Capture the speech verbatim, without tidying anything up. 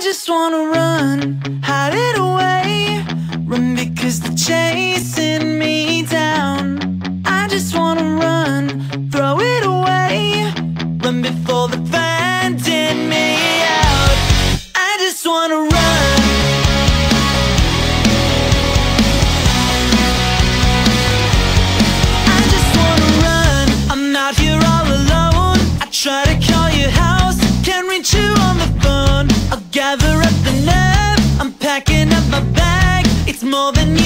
just wanna run, hide it away. Run because they're chasing me down. I just wanna run, throw it away. Run before they're finding me out. I just wanna run. I just wanna run. I'm out here all alone. I try to call your house, can't reach you on the phone. I'll gather up the nerve, I'm packing up my bag. It's more than